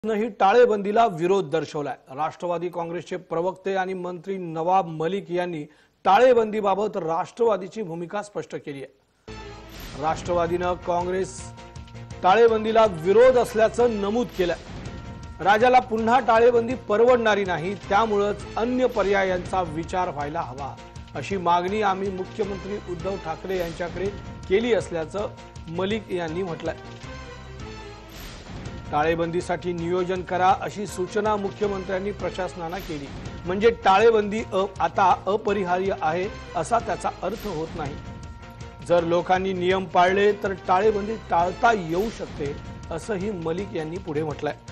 ही टाळेबंदीला विरोध दर्शवलाय। राष्ट्रवादी काँग्रेसचे प्रवक्ते आणि मंत्री नवाब मलिक यांनी टाळेबंदीबाबत राष्ट्रवादीची भूमिका स्पष्ट केली आहे। राष्ट्रवादीने काँग्रेस टाळेबंदीला विरोध असल्याचं नमूद केलं। राज्याला पुन्हा टाळेबंदी परवडणारी नाही, त्यामुळेच अन्य पर्यायांचा विचार व्हायला हवा अशी मागणी आम्ही मुख्यमंत्री उद्धव ठाकरे यांच्याकडे केली असल्याचं मलिक यांनी म्हटलंय। टाळेबंदीसाठी नियोजन करा अशी सूचना मुख्यमंत्र्यांनी प्रशासनाला केली, म्हणजे टाळेबंदी आता अपरिहार्य आहे असा त्याचा अर्थ होत नाही। जर लोकांनी नियम पाळले तर टाळेबंदी टाळता येऊ शकते असंही मलिक यांनी पुढे म्हटलंय।